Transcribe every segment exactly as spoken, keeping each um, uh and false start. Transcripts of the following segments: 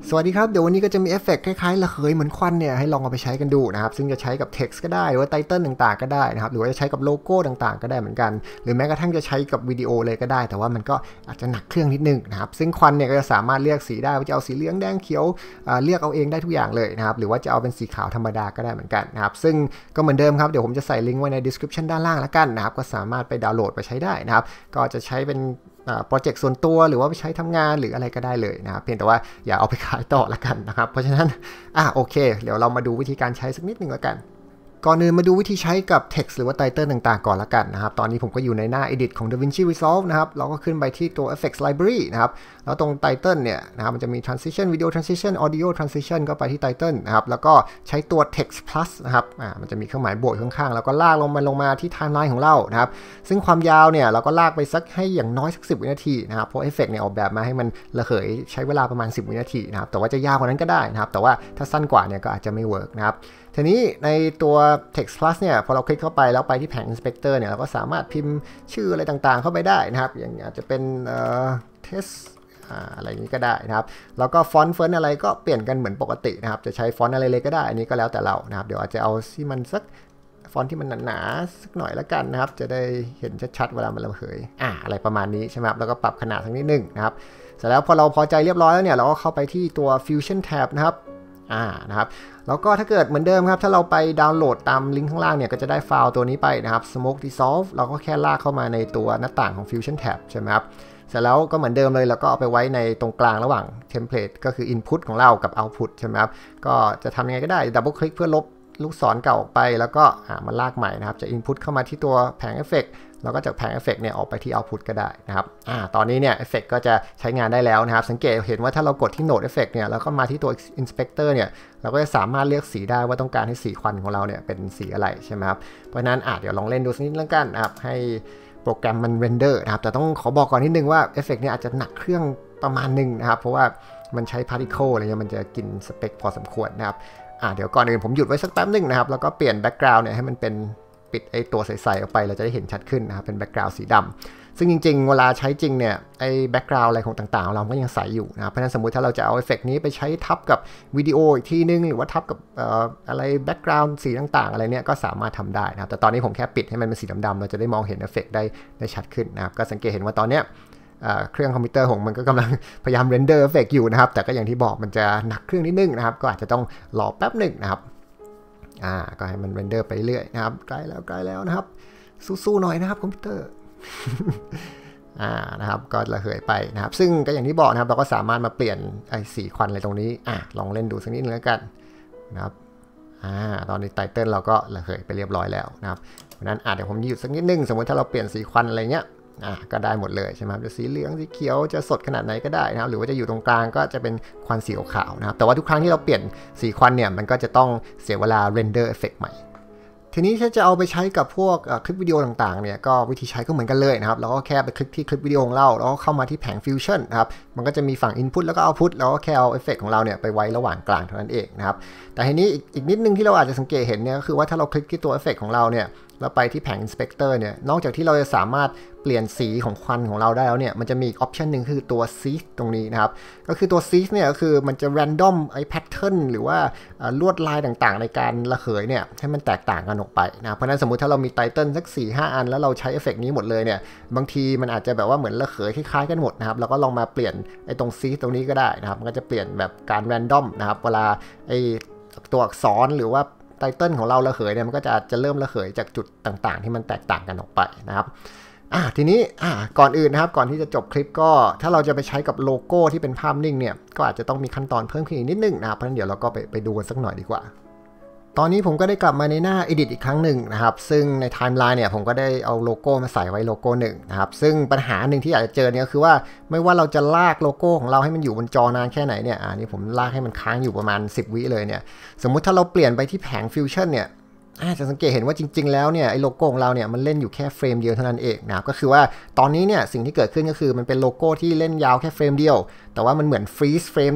สวัสดีครับเดี๋ยววันนี้ก็จะมีเอฟเฟกต์คล้ายๆระเหยเหมือนควันเนี่ยให้ลองเอาไปใช้กันดูนะครับซึ่งจะใช้กับ text ก็ได้หรือว่าไตเติลต่างๆก็ได้นะครับหรือว่าจะใช้กับโลโก้ต่างๆก็ได้เหมือนกันหรือแม้กระทั่งจะใช้กับวิดีโอเลยก็ได้แต่ว่ามันก็อาจจะหนักเครื่องนิดนึงนะครับซึ่งควันเนี่ยก็จะสามารถเลือกสีได้ว่าจะเอาสีเหลืองแดงเขียวเลือกเอาเองได้ทุกอย่างเลยนะครับหรือว่าจะเอาเป็นสีขาวธรรมดาก็ได้เหมือนกันนะครับซึ่งก็เหมือนเดิมครับเดี๋ยวผมจะใส่ลิงก์ไว้ใน description ด้านล่างแล้วกันนะครับก็สามารถไปดาวน์โหลดไปใช้ได้นะครับก็จะใช้เป็นโปรเจกต์ส่วนตัวหรือว่าไปใช้ทำงานหรืออะไรก็ได้เลยนะครับเพียงแต่ว่าอย่าเอาไปขายต่อละกันนะครับเพราะฉะนั้นอ่ะโอเคเดี๋ยวเรามาดูวิธีการใช้สักนิดนึงแล้วกันก่อนอื่นมาดูวิธีใช้กับ text หรือว่า title ต่างๆก่อนละกันนะครับตอนนี้ผมก็อยู่ในหน้า edit ของ DaVinci Resolve นะครับเราก็ขึ้นไปที่ตัว effects library นะครับแล้วตรง title เนี่ยนะครับมันจะมี transition video transition audio transition ก็ไปที่ title นะครับแล้วก็ใช้ตัว text plus นะครับอ่ามันจะมีเครื่องหมายบวกข้างๆแล้วก็ลากลงมาลงมาที่ timeline ของเรานะครับซึ่งความยาวเนี่ยเราก็ลากไปสักให้อย่างน้อยสักสิบวินาทีนะครับเพราะ effect เนี่ยออกแบบมาให้มันระเหยใช้เวลาประมาณสิบวินาทีนะครับแต่ว่าจะยาวกว่านั้นก็ได้นะครับแต่ว่าถ้าสั้นกว่าเนี่ยก็อาจจะไม่เวิร์กนะครับทีนี้ในตัว text plus เนี่ยพอเราคลิกเข้าไปแล้วไปที่แผง inspector เนี่ยเราก็สามารถพิมพ์ชื่ออะไรต่างๆเข้าไปได้นะครับอย่างอาจจะเป็นเอ่อ test อะไรอย่างนี้ก็ได้นะครับแล้วก็ฟอนต์เฟิร์นอะไรก็เปลี่ยนกันเหมือนปกตินะครับจะใช้ฟอนต์อะไรเลยก็ได้อันนี้ก็แล้วแต่เรานะครับเดี๋ยวอาจจะเอาที่มันสักฟอนต์ที่มันหนาๆสักหน่อยแล้วกันนะครับจะได้เห็นชัดๆเวลามันระเหยอ่าอะไรประมาณนี้ใช่ไหมครับแล้วก็ปรับขนาดทั้งนิดนึงนะครับเสร็จแล้วพอเราพอใจเรียบร้อยแล้วเนี่ยเราก็เข้าไปที่ตัว fusion tab นะครับอ่านะครับแล้วก็ถ้าเกิดเหมือนเดิมครับถ้าเราไปดาวน์โหลดตามลิงก์ข้างล่างเนี่ยก็จะได้ไฟล์ตัวนี้ไปนะครับ smoke dissolve เราก็แค่ลากเข้ามาในตัวหน้าต่างของ fusion tab ใช่ไหมครับเสร็จแล้วก็เหมือนเดิมเลยแล้วก็เอาไปไว้ในตรงกลางระหว่างเทมเพลตก็คือ input ของเรากับ output ใช่ไหมครับก็จะทำยังไงก็ได้ดับเบิลคลิกเพื่อลบลูกศรเก่าออกไปแล้วก็มาลากใหม่นะครับจะ input เข้ามาที่ตัวแผงเอฟเฟกต์แล้วก็จากแผงเอฟเฟกต์เนี่ยออกไปที่ output ก็ได้นะครับอ่าตอนนี้เนี่ยเอฟเฟกต์ก็จะใช้งานได้แล้วนะครับสังเกตเห็นว่าถ้าเรากดที่ node effect เนี่ยแล้วก็มาที่ตัว inspector เนี่ยเราก็จะสามารถเลือกสีได้ว่าต้องการให้สีควันของเราเนี่ยเป็นสีอะไรใช่ไหมครับเพราะฉะนั้นอ่าเดี๋ยวลองเล่นดูสักนิดแล้วกันนะครับให้โปรแกรมมันเรนเดอร์นะครับแต่ต้องขอบอกก่อนนิดนึงว่าเอฟเฟกต์เนี่ยอาจจะหนักเครื่องประมาณนึงนะครับเพราะว่ามันใช้ particle อะไรเงี้ยมันจะกินสเปคพอสมควรนะครับอ่าเดี๋ยวก่อนอื่นผมหยุดไว้สักแป๊บนึงนะครับแล้วก็เปลี่ยนแบ็กกราวด์เนี่ยให้มันเป็นปิดไอตัวใสๆออกไปเราจะได้เห็นชัดขึ้นนะครับเป็นแบ็กกราวด์สีดำซึ่งจริงๆเวลาใช้จริงเนี่ยไอแบ็กกราวด์อะไรของต่างๆเราก็ยังใสอยู่นะครับเพราะฉะนั้นสมมุติถ้าเราจะเอาเอฟเฟกต์นี้ไปใช้ทับกับวิดีโออีกทีนึงหรือว่าทับกับเอ่ออะไรแบ็กกราวด์สีต่างๆอะไรเนี่ยก็สามารถทำได้นะครับแต่ตอนนี้ผมแค่ปิดให้มันเป็นสีดำๆเราจะได้มองเห็นเอฟเฟกต์ได้ได้ชัดขึ้นนะครับก็สังเกตเห็นว่าตอนเนี้ยเครื่องคอมพิวเตอร์ของมันก็กำลังพยายามเรนเดอร์เอฟเฟกต์อยู่นะครับแต่ก็อย่างที่บอกมันจะหนักเครื่องนิดนึงนะครับก็อาจจะต้องรอแป๊บหนึ่งนะครับอ่าก็ให้มันเรนเดอร์ไปเรื่อยนะครับใกล้แล้วใกล้แล้วนะครับสู้ๆหน่อยนะครับคอมพิวเตอร์อ่านะครับก็ระเหยไปนะครับซึ่งก็อย่างที่บอกนะครับเราก็สามารถมาเปลี่ยนไอ้สีควันอะไรตรงนี้อ่าลองเล่นดูสักนิดนึงแล้วกันนะครับอ่าตอนนี้ไตเติ้ลเราก็ระเหยไปเรียบร้อยแล้วนะครับเพราะนั้นอ่าเดี๋ยวผมหยุดสักนิดนึงสมมติถ้าเราเปลี่ยนสีควันอะไรเงี้ยอ่ะก็ได้หมดเลยใช่ไหมจะสีเหลืองสีเขียวจะสดขนาดไหนก็ได้นะครับหรือว่าจะอยู่ตรงกลางก็จะเป็นควันสีขาวนะครับแต่ว่าทุกครั้งที่เราเปลี่ยนสีควันเนี่ยมันก็จะต้องเสียเวลาเรนเดอร์เอฟเฟกต์ใหม่ทีนี้ถ้าจะเอาไปใช้กับพวกคลิปวิดีโอต่างๆเนี่ยก็วิธีใช้ก็เหมือนกันเลยนะครับเราก็แค่ไปคลิกที่คลิปวิดีโอของเราแล้วก็เข้ามาที่แผง Fusion นะครับมันก็จะมีฝั่ง Input แล้วก็ Output แล้วก็แค่เอาเอฟเฟกต์ของเราเนี่ยไปไว้ระหว่างกลางเท่านั้นเองนะครับแต่ทีนี้อีกนิดนึงที่เราอาจจะสังเกตเห็นเนี่ยก็คือว่าถ้าเราคลิกที่ตัวเอฟเฟกต์ของเราเนี่ยแล้วไปที่แผง Inspector เนี่ยนอกจากที่เราจะสามารถเปลี่ยนสีของควันของเราได้แล้วเนี่ยมันจะมีอีกออปชันหนึ่งคือตัว Seed ตรงนี้นะครับก็คือตัว Seed เนี่ยก็คือมันจะ random ไอ้ pattern หรือว่าลวดลายต่างๆในการระเหยเนี่ยให้มันแตกต่างกันออกไปนะเพราะนั้นสมมุติถ้าเรามีไตเติ้ลสัก สี่ห้า อันแล้วเราใช้เอฟเฟกต์นี้หมดเลยเนี่ยบางทีมันอาจจะแบบว่าเหมือนระเหยคล้ายๆกันหมดนะครับแล้วก็ลองมาเปลี่ยนไอ้ตรง Seed ตรงนี้ก็ได้นะครับมันก็จะเปลี่ยนแบบการ random นะครับเวลาไอ้ตัวอักษรหรือว่าไตเติ้ลของเราระเหยเนี่ยมันก็จะจะเริ่มระเหยจากจุดต่างๆที่มันแตกต่างกันออกไปนะครับอ่าทีนี้อ่าก่อนอื่นนะครับก่อนที่จะจบคลิปก็ถ้าเราจะไปใช้กับโลโก้ที่เป็นภาพนิ่งเนี่ยก็อาจจะต้องมีขั้นตอนเพิ่มขึ้นอีกนิดนึงนะครับเพราะฉะนั้นเดี๋ยวเราก็ไปไปดูกันสักหน่อยดีกว่าตอนนี้ผมก็ได้กลับมาในหน้า Edit อีกครั้งหนึ่งนะครับซึ่งในไทม์ไลน์เนี่ยผมก็ได้เอาโลโก้มาใส่ไว้โลโก้หนึ่งนะครับซึ่งปัญหาหนึ่งที่อยากจะเจอเนี่ยก็คือว่าไม่ว่าเราจะลากโลโก้ของเราให้มันอยู่บนจอนานแค่ไหนเนี่ยอ่านี่ผมลากให้มันค้างอยู่ประมาณสิบวิเลยเนี่ยสมมุติถ้าเราเปลี่ยนไปที่แผง Fusion เนี่ยจะสังเกตเห็นว่าจริงๆแล้วเนี่ยไอ้โลโก้ของเราเนี่ยมันเล่นอยู่แค่เฟรมเดียวเท่านั้นเองนะครับก็คือว่าตอนนี้เนี่ยสิ่งที่เกิดขึ้นก็คือมันเป็นโลโก้ที่เล่นยาวแค่เฟรมเดียวแต่ว่ามันเหมือนฟรีซเฟรมเนี้ย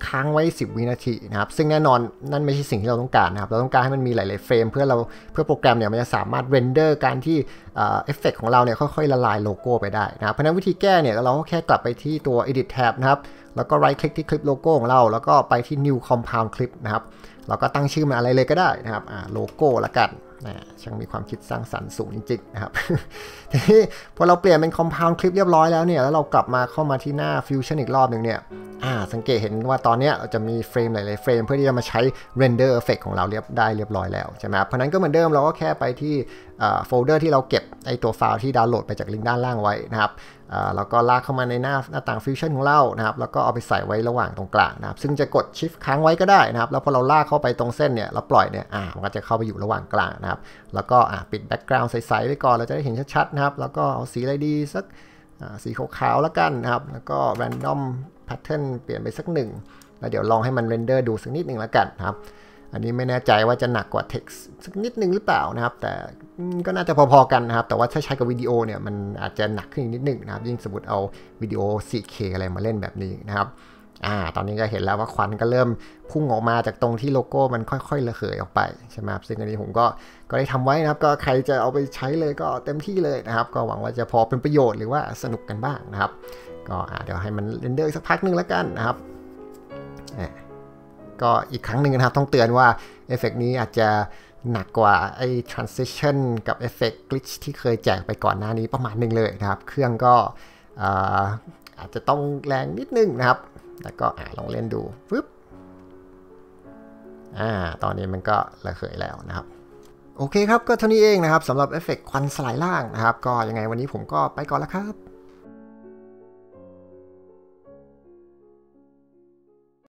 ค้างไว้สิบวินาทีนะครับซึ่งแน่นอนนั่นไม่ใช่สิ่งที่เราต้องการนะครับเราต้องการให้มันมีหลายๆเฟรมเพื่อเราเพื่อโปรแกรมเนี่ยมันจะสามารถเรนเดอร์การที่เอฟเฟกต์ของเราเนี่ยค่อยๆละลายโลโก้ไปได้นะครับเพราะนั้นวิธีแก้เนี่ยเราก็แค่กลับไปที่ตัว edit tab นะครับแล้วก็ right click ที่คลิปโลโก้ของเราแล้วก็ไปที่ new compound clip นะครับเราก็ตั้งชื่อมันอะไรเลยก็ได้นะครับอ่าโลโก้ละกันนะช่างมีความคิดสร้างสรรค์สูงจริงๆนะครับทีนี้พอเราเปลี่ยนเป็น compound clip เรียบร้อยแล้วเนี่ยแล้วเรากลับมาเข้ามาที่หน้า fusion อีกรอบหนึ่งเนี่ยอ่าสังเกตเห็นว่าตอนนี้เราจะมีเฟรมหลายๆเฟรมเพื่อที่จะมาใช้ render effect ของเราเรียบได้เรียบร้อยแล้วใช่ไหมครับเพราะนั้นก็เหมือนเดิมเราก็แค่ไปที่โฟลเดอร์ที่เราเก็บไอตัวไฟล์ที่ดาวน์โหลดไปจากลิงก์ด้านล่างไว้นะครับแล้วก็ลากเข้ามาในหน้าหน้าต่าง Fusion ของเรานะครับแล้วก็เอาไปใส่ไว้ระหว่างตรงกลางนะครับซึ่งจะกด Shift ค้างไว้ก็ได้นะครับแล้วพอเราลากเข้าไปตรงเส้นเนี่ยเราปล่อยเนี่ยอ่ามันก็จะเข้าไปอยู่ระหว่างกลางนะครับแล้วก็อ่าปิด Background ใสๆไว้ก่อนเราจะได้เห็นชัดๆนะครับแล้วก็เอาสีอะไรดีสักสีขาวๆแล้วกันนะครับแล้วก็ Random Pattern เปลี่ยนไปสักหนึ่งแล้วเดี๋ยวลองให้มันเรนเดอร์ดูสักนิดหนึ่งแล้วกันนะครับอันนี้ไม่แน่ใจว่าจะหนักกว่า text สักนิดนึงหรือเปล่านะครับแต่ก็น่าจะพอๆกันนะครับแต่ว่าถ้าใช้กับวิดีโอเนี่ยมันอาจจะหนักขึ้นนิดนึงนะครับยิ่งสมมติเอาวิดีโอ โฟร์เค อะไรมาเล่นแบบนี้นะครับอ่าตอนนี้ก็เห็นแล้วว่าควันก็เริ่มพุ่งออกมาจากตรงที่โลโก้มันค่อยๆระเหยออกไปใช่ไหมครับซึ่งอันนี้ผมก็ก็ได้ทำไว้นะครับก็ใครจะเอาไปใช้เลยก็เต็มที่เลยนะครับก็หวังว่าจะพอเป็นประโยชน์หรือว่าสนุกกันบ้างนะครับก็เดี๋ยวให้มันเรนเดอร์สักพักนึงแล้วกันนะครับก็อีกครั้งหนึ่งนะครับต้องเตือนว่าเอฟเฟกต์นี้อาจจะหนักกว่าไอ้ transition กับเอฟเฟกต์ glitch ที่เคยแจกไปก่อนหน้านี้ประมาณหนึ่งเลยนะครับเครื่องก็อาจจะต้องแรงนิดนึงนะครับแล้วก็ลองเล่นดูปึ๊บอ่าตอนนี้มันก็ระเหยแล้วนะครับโอเคครับก็เท่านี้เองนะครับสำหรับเอฟเฟกต์ควันสลายล่างนะครับก็ยังไงวันนี้ผมก็ไปก่อนแล้วครับ